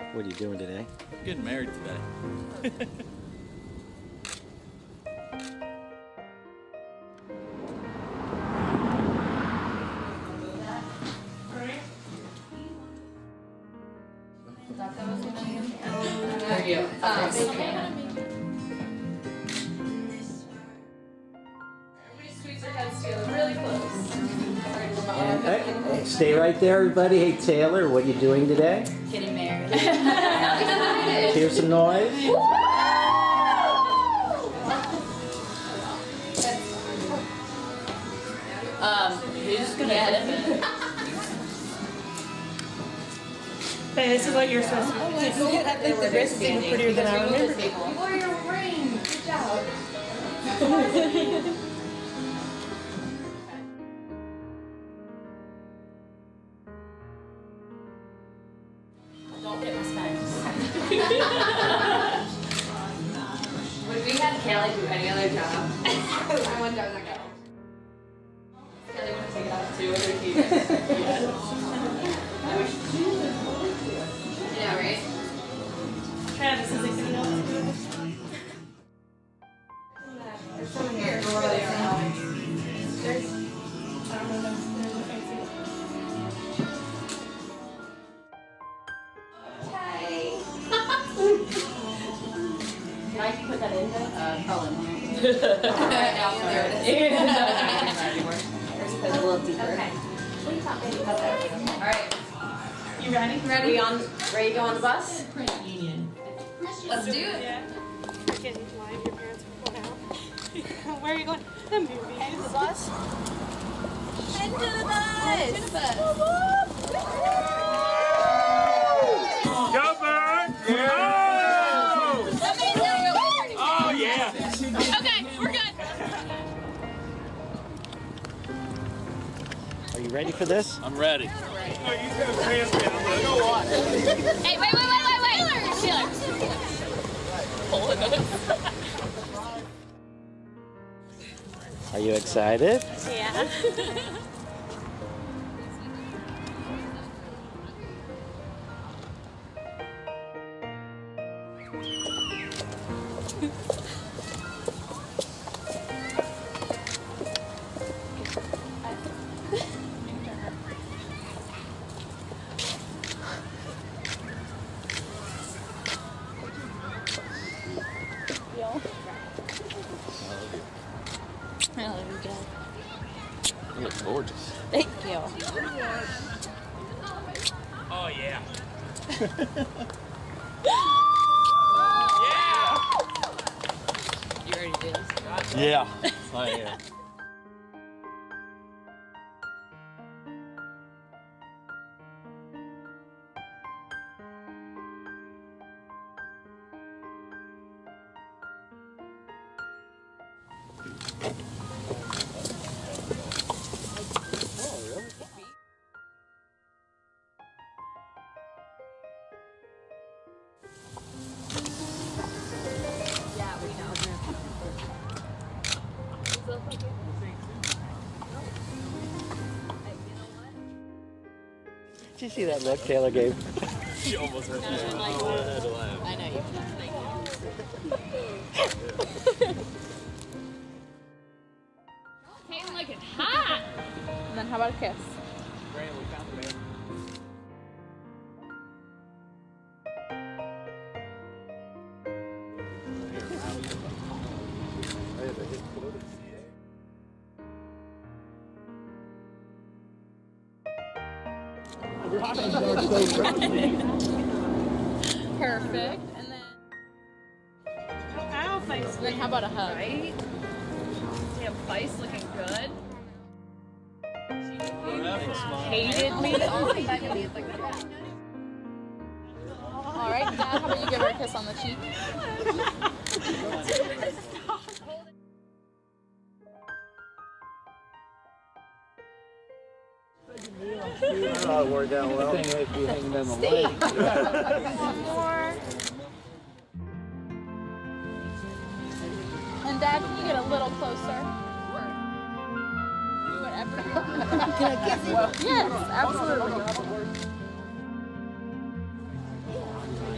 What are you doing today? I'm getting married today. Really close. And, hey, stay right there, everybody. Hey, Taylor, what are you doing today? Getting married. Hear some noise? Who's gonna edit it? Hey, this is what you're supposed to do. I think the dress is even prettier than I remember. You wore your ring. Good job. Don't get respect. Would we have Kelly do any other job? I wonder how that goes. Kelly want to take it out too with her teeth. Yeah, right? Travis is like, you know. There's someone here. There's, I don't know. There's a fancy. Can I put that in there? Probably. Right now, there it is. There's a little deeper. Okay. All right. You ready? Ready to go on the bus? Union. Let's do it. Yeah. Freaking why your parents were going out. Where are you going? The movies. Head to the bus. Head to the bus. To the bus. Go, Bird! Oh, yeah! Okay, we're good. Are you ready for this? I'm ready. Hey, wait. Taylor. Are you excited? Yeah. You look gorgeous. Thank you. Oh, yeah. You ready to do this? Yeah. I am. Did you see that look Taylor gave? She almost hurt me. I know you. Came like it's hot. And then how about a kiss? Perfect. And then. Ow, face. Then how about a hug? Right? Damn, Vice looking good. Hated me. All right, Dad, how about you give her a kiss on the cheek? Oh, it worked out well. Thing is, be hanging down the leg. More. And Dad, can you get a little closer? Do whatever you want. Can I kiss you? Yes, absolutely.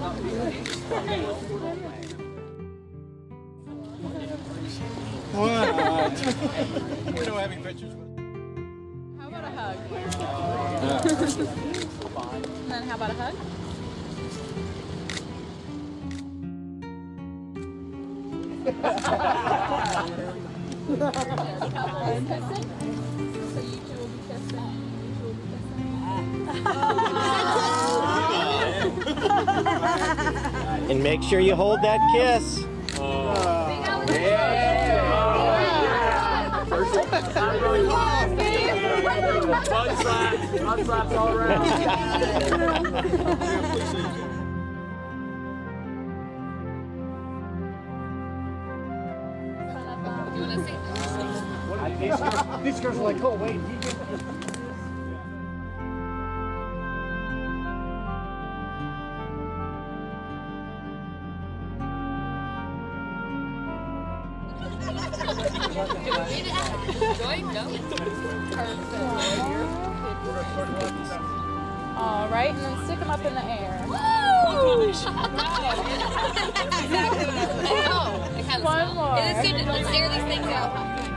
We don't have any pictures. How about a hug? And then how about a hug? And kissing? So you two will be kissing. And make sure you hold that kiss. Mud slaps all around. You want to see? These girls are like, oh wait. All right, and then stick them up in the air. One more. It is good to stare these things out.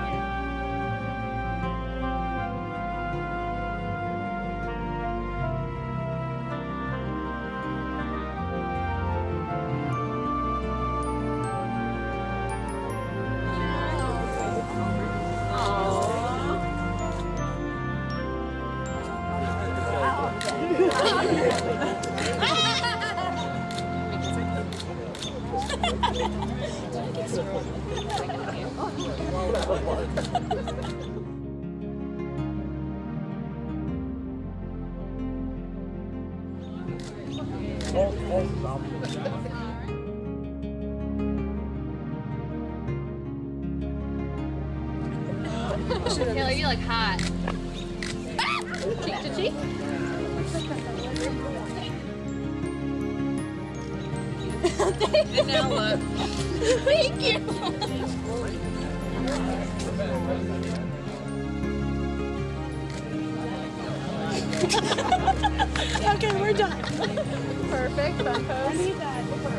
Taylor, you look hot. Cheek to cheek. And now look. Thank you. Okay, we're done. Perfect. Fun pose. I need that.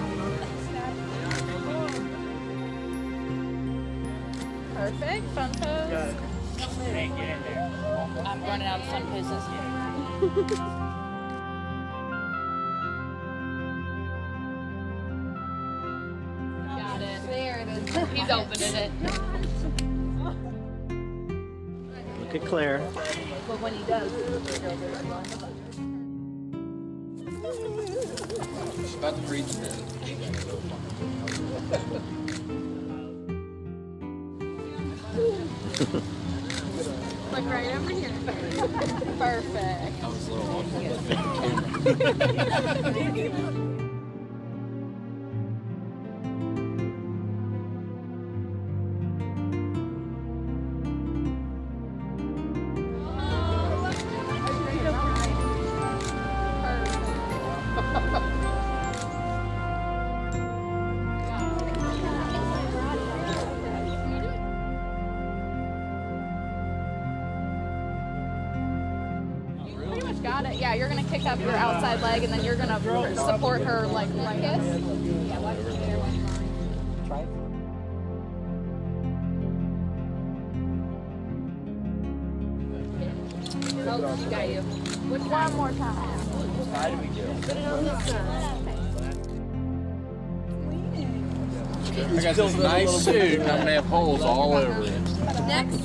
Perfect. Fun pose. I'm running out of fun poses. Got it. There it is. He's opening it. Look at Claire. But when he does, She's about to preach then. like right over here. Perfect. I was a little awkward. Got it. Yeah, you're gonna kick up your outside leg, and then you're gonna support her like kiss. Yeah, watch it there. Oh, she got you. One more time. I got this nice suit, and I'm gonna have holes all over it. Next.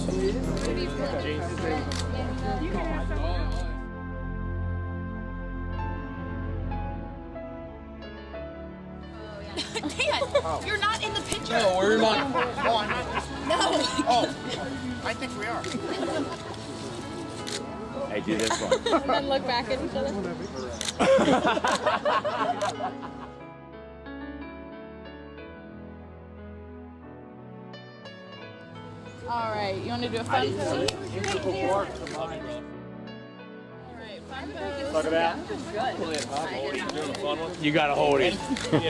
Dan, you're not in the picture. No, we're not. Oh, I'm not. No. Oh, I think we are. Hey, do this one. And then look back at each other. All right, you want to do a fun pose? Look at that. You gotta hold it.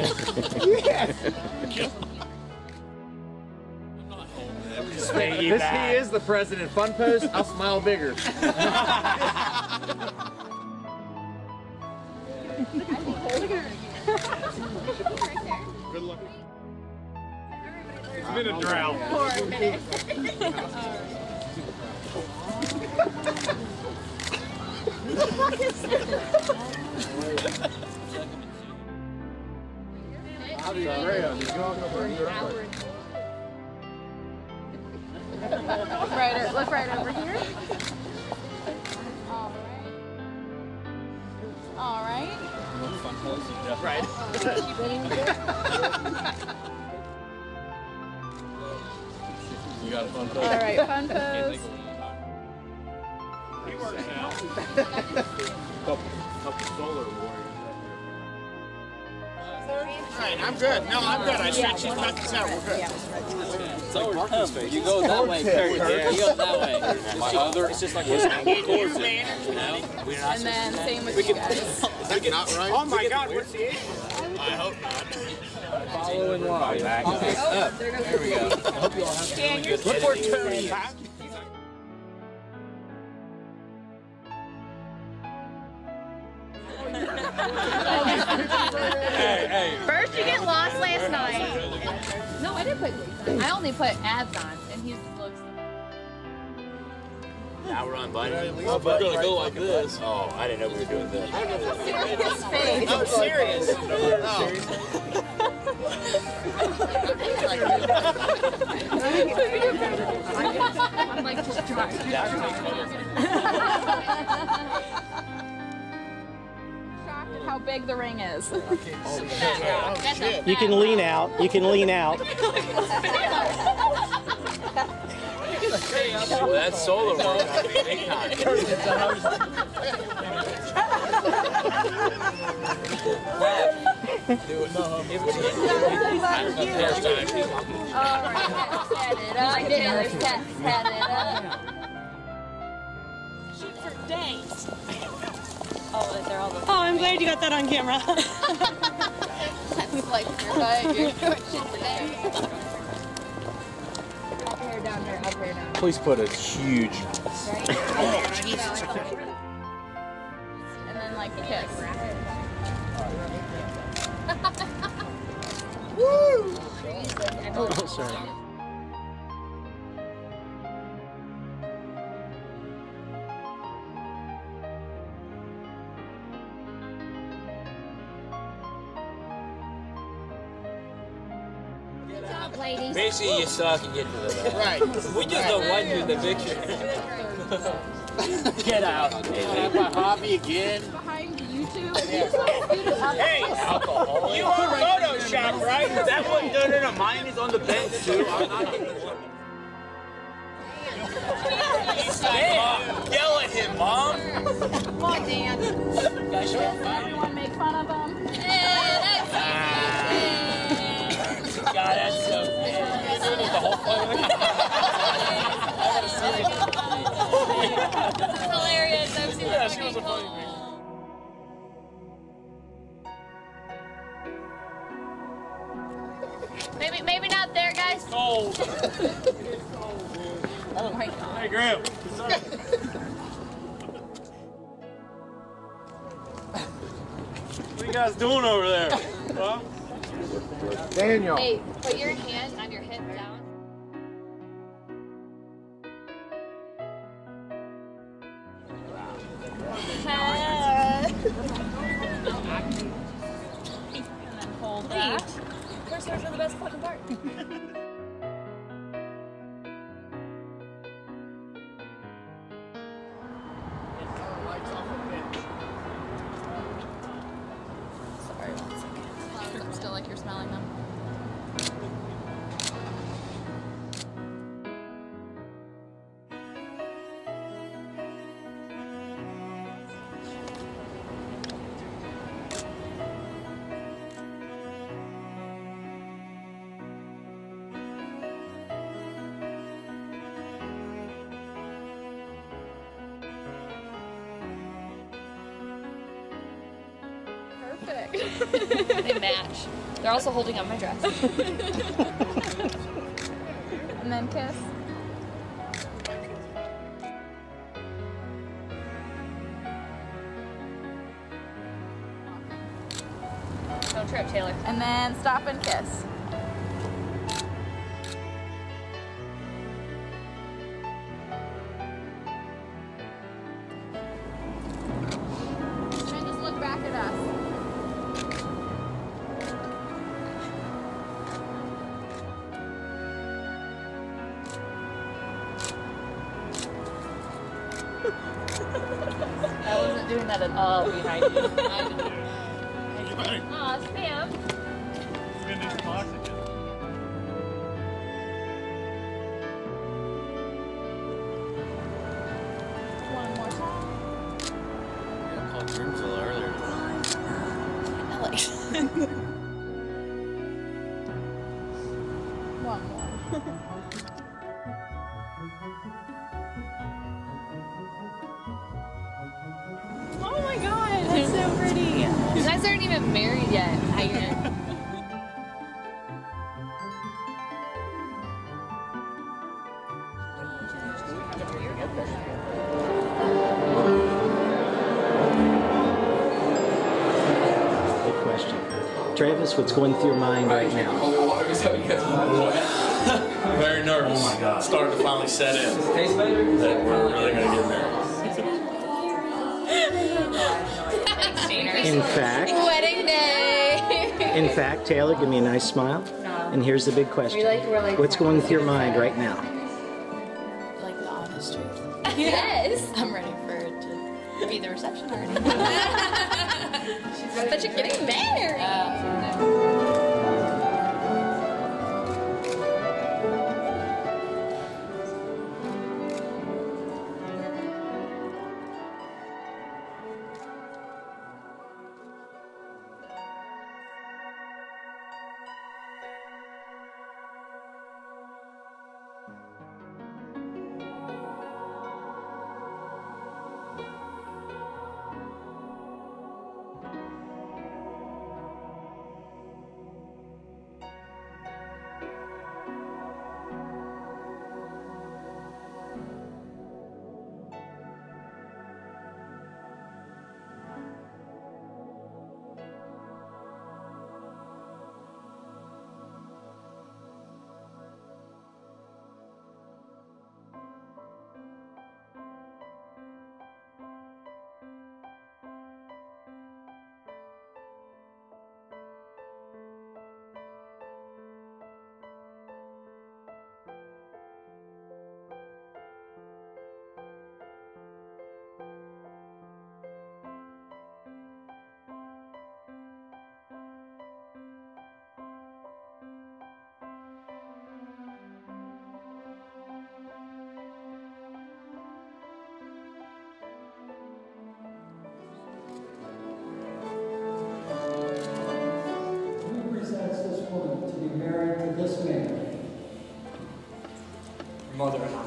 This he is the president. Fun pose. I'll smile bigger. Good luck. It's been a drought. 4 minutes. Look right over here. All right. Right. You got a fun pose. All right, fun pose. He works out. Couple solar warriors. All right, I'm good. No, I'm good. I stretched these buttons out. We're good. It's like Marcus face. You go that way, Kurt. Yeah, you go that way. My other, it's just like this. And then same with you guys. Is that not right? Oh my God, what's the age? I hope not. Following line. Back. Up. There we go. I hope you all have really good Look where Tony is. Hey. First you get lost last night. No, I didn't put. I only put abs on, and he looks. Now we're on, buddy. We're gonna go like this. Oh, I didn't know we were doing this. His face. Oh, serious? I'm like, just try. Shocked at how big the ring is. You can lean out. You can lean out. That solar world is big time. Oh, I'm glad you got that on camera. Like your butt, you're doing shit for days. Up here, down here, up here, down. Please put a huge. And then like a kiss. Oh, sorry. Ladies. Basically, you suck and get to the back. Right. We just don't want you in the picture. Get out. Is that my hobby again? Behind YouTube. Hey, alcohol. You on Photoshop, right? That one, no. Mine is on the bench too. I'm not. Dan, yell at him, Mom. Come on, Dan. Everyone make fun of him. God, that's so good. The whole This is hilarious. I've seen Yeah, she was a funny bitch. Maybe not there, guys. cold. Oh my god. Hey, Graham. What are you guys doing over there? Huh? Daniel. Hey, put your hand on your hip down. And then hold that. First ones are the best fucking part. Sorry, 1 second. Still like you're smelling them. Perfect. They match. They're also holding up my dress. And then kiss. trip, Taylor. And then stop and kiss. And just look back at us. I wasn't doing that at all behind you. Aw, Sam. One more time. I called Dreams a little earlier. One more. Oh my god, that's so pretty. You guys aren't even married yet. Good question. Travis, what's going through your mind right now? Very nervous. Oh my God. Starting to finally set in. That we're really going to get there. Wedding day. In fact, Taylor, give me a nice smile. And here's the big question. What's going through your mind right now? Like the honest truth. Yes. I'm ready for it to be the reception already. But you're getting married. Mother and I.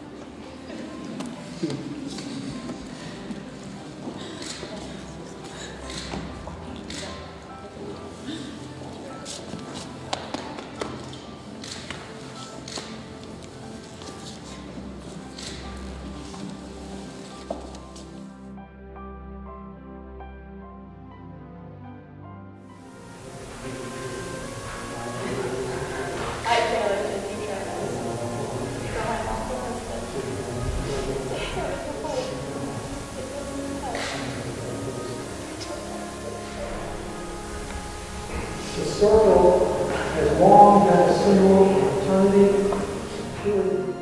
The circle has long been a symbol of eternity, purity.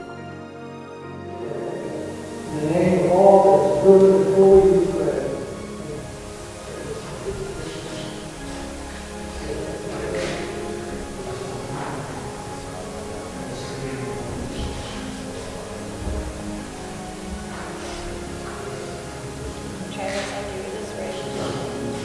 In the name of all that is good and holy, we pray. Travis, I do this right now.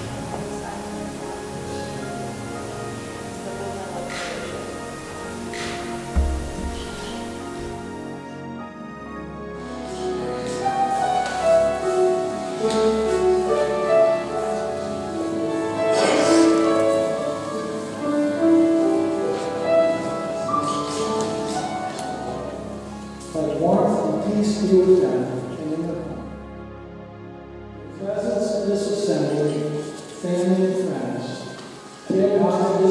Let warmth and peace be with them and in the home. In the presence of this assembly, family and friends, take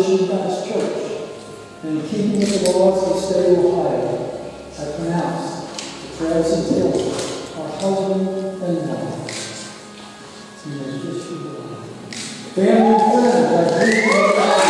Restoration Baptist Church, and in keeping with the laws of the state of Ohio, I pronounce Travis and Taylor our husband and wife. Family and friends, I greet you.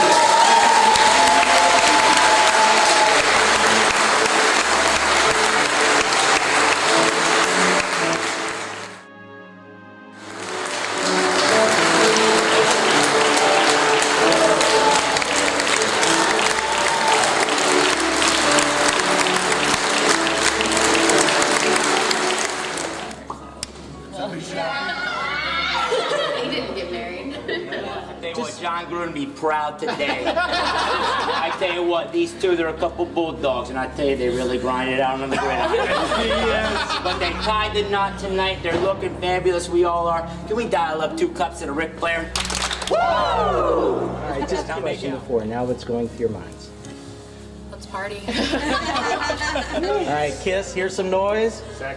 John Gruden be proud today. I tell you what, these two, they're a couple bulldogs, and I tell you, they really grind it out on the gridiron. Yes. But they tied the knot tonight. They're looking fabulous. We all are. Can we dial up 2 cups of the Ric Flair? Woo! All right, just a question before. Now what's going through your minds? Let's party. All right, kiss. Here's some noise. Sex.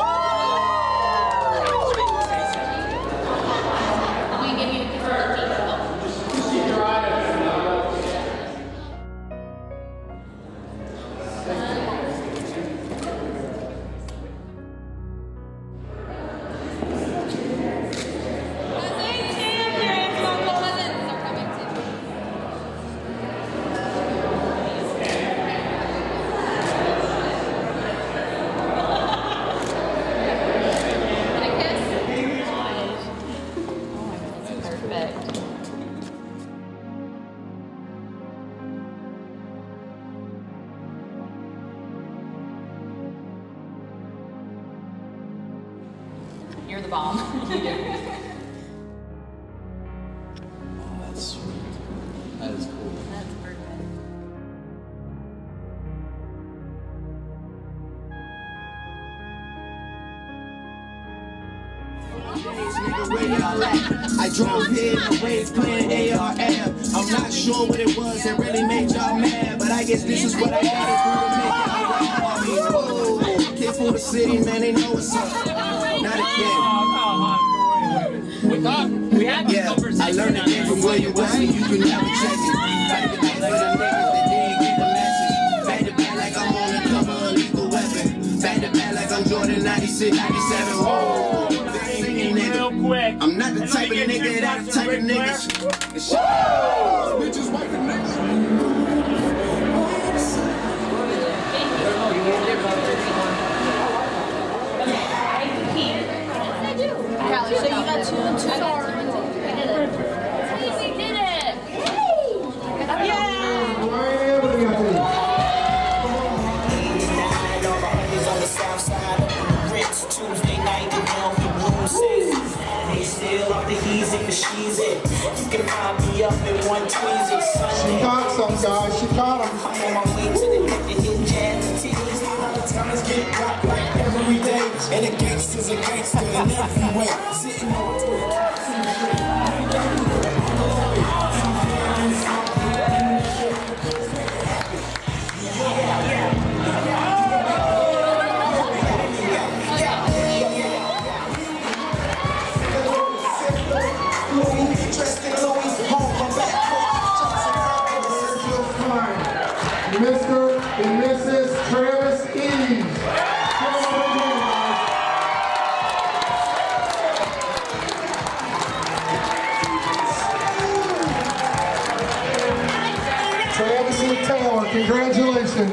You're the bomb. You do. Oh, that's sweet. That is cool. That's perfect. I drove here in a race playing ARM. I'm not sure what it was that really made y'all mad, but I guess this is what I gotta do to make y'all rap. Oh, kid for the city, man, they know what's up. Not again. We had this conversation. I learned it from William Wesley. You can never check it. Back to back for the niggas that didn't get the message. Back to back like I'm on the cover of Lethal Weapon. Back to back like I'm Jordan 96, 97. Whoa. Quick. I'm not the type of nigga that the type of niggas. Bitches wiping niggas. So you got two stars. We did it. We did it. Tuesday night, the room says they still off the easy for she's it. You can find me up in one tweezy Sunday. She caught some guys, she caught them. I'm on my way to the hit jazz and titties. All the times get dropped like every day. And the gangsters are gangster in every way. Sitting on Twitter. Mr. and Mrs. Travis Eads. Travis and Taylor, congratulations.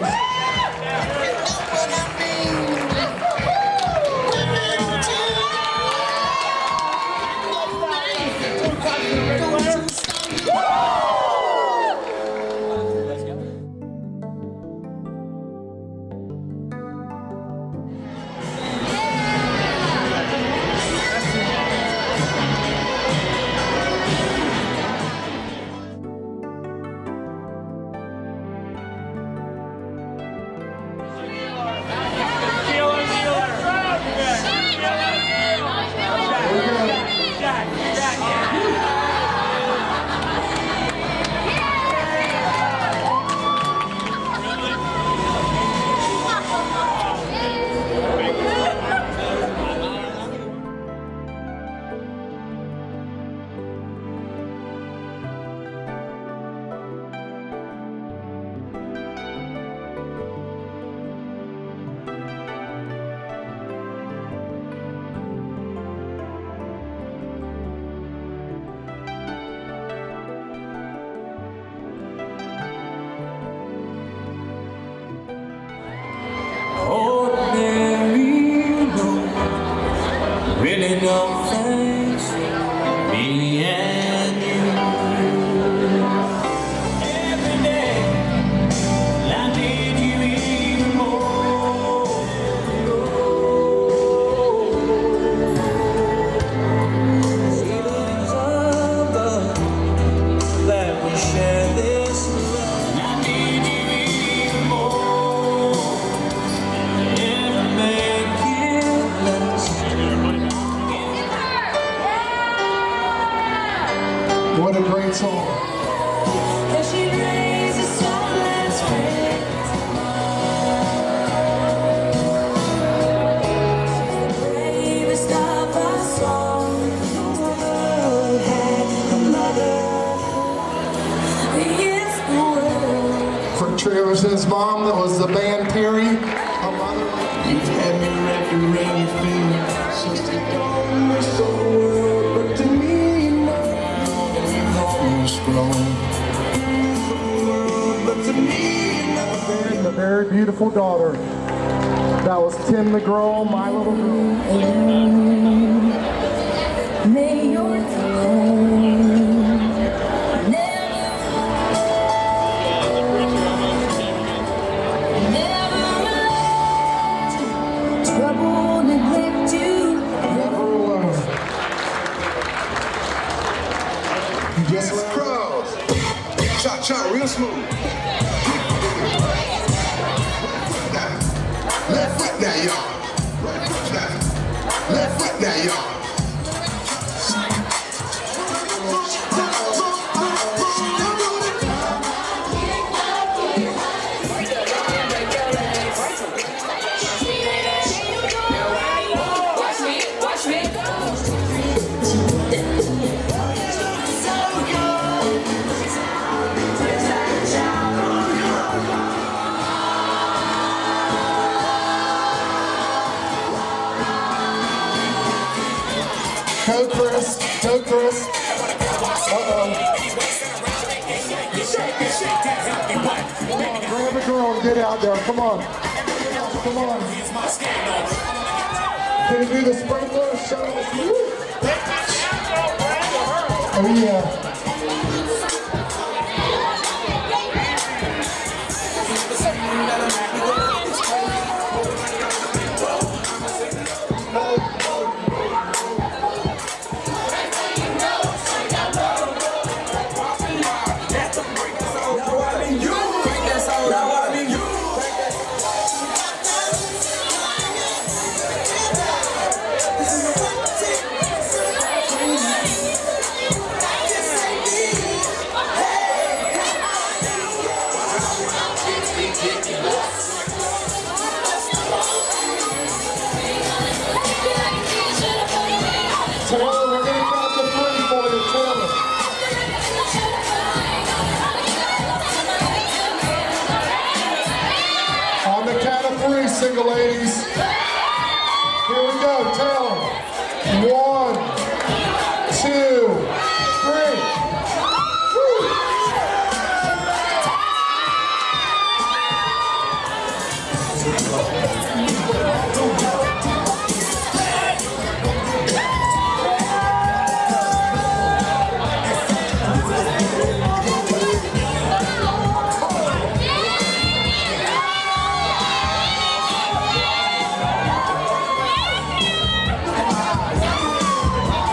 Travis's mom, that was the band Terry. Her mother. You've had me wrapped around your finger since the dawn of the world, but to me, you've almost grown. But to me, a very beautiful daughter. That was Tim the Girl, my little girl. May your Yes, crows. Cha-cha, real smooth. Left foot now, y'all. Left foot now, y'all. Go Chris, go Chris. Uh-oh. Come on, grab a girl and get out there. Come on. Come on. Can you do the sprinkler? Show us. Oh yeah. Taylor, we're going to count to 3 for you, Taylor. On the count of 3, single ladies. Here we go, Taylor. 1, 2, 3. Woo.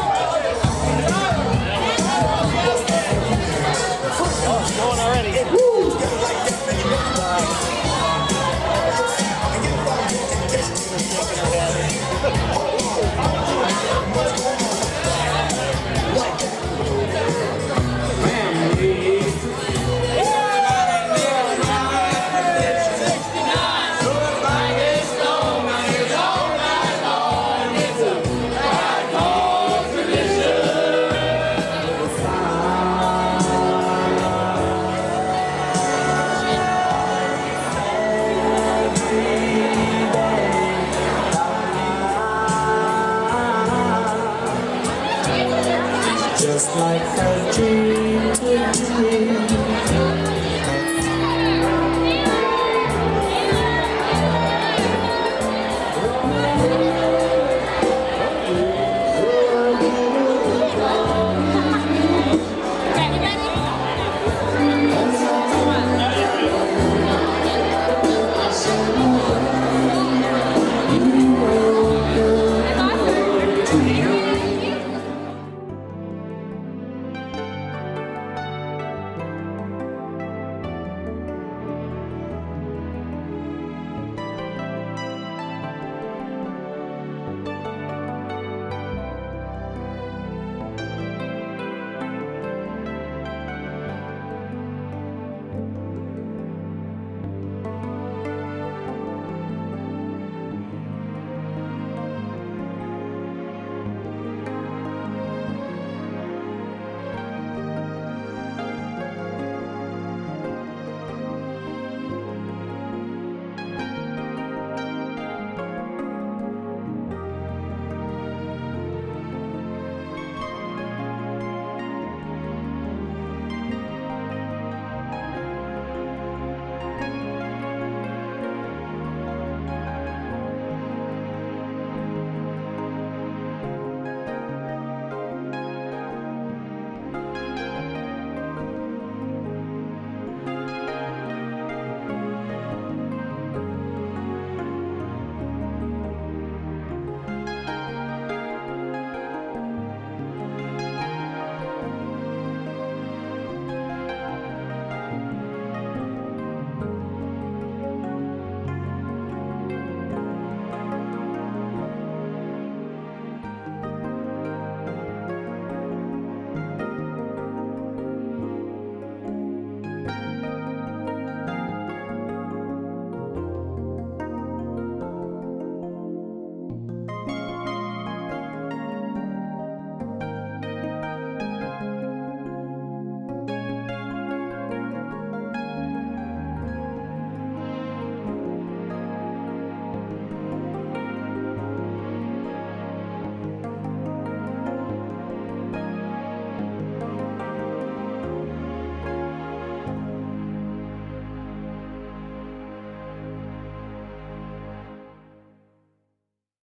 Going already. Woo.